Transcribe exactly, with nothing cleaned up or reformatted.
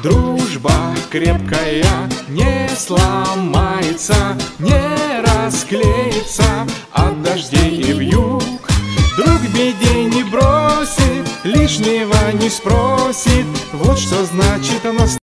Дружба крепкая не сломается, не расклеится от дождей и вьюг. Друг в беде не бросит, лишнего не спросит. Вот что значит оно.